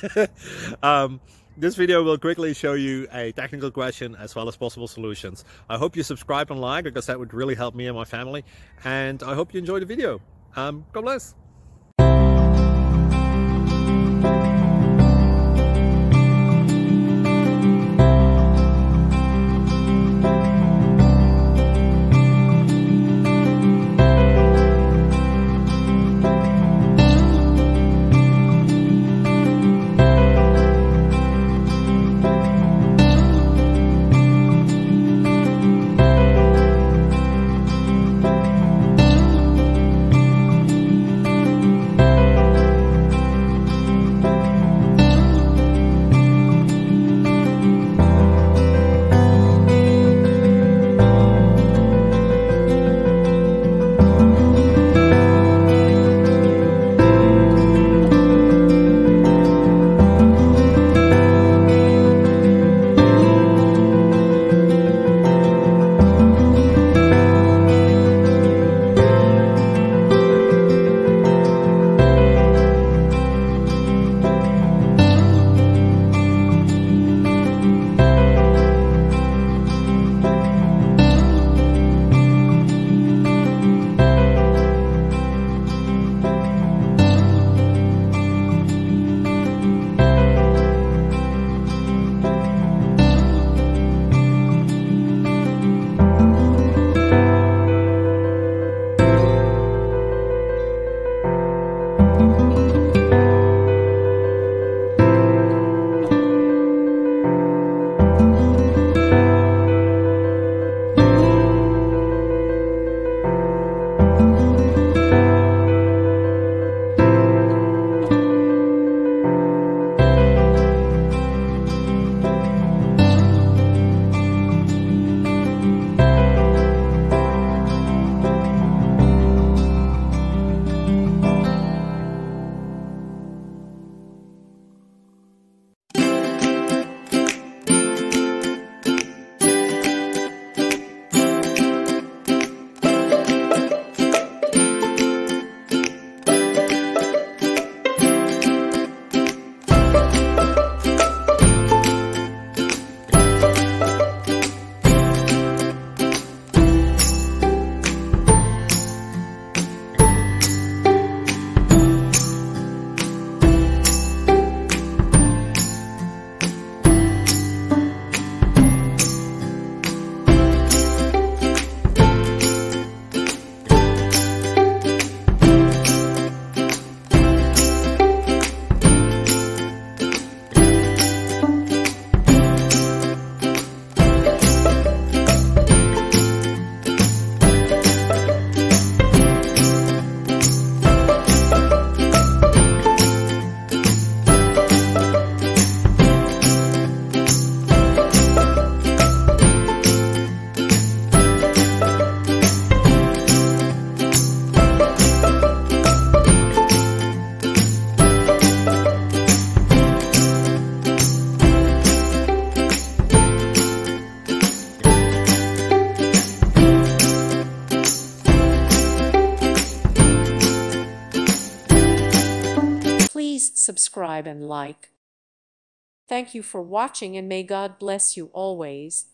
This video will quickly show you a technical question as well as possible solutions. I hope you subscribe and like, because that would really help me and my family. And I hope you enjoy the video. God bless. Please subscribe and like. Thank you for watching, and may God bless you always.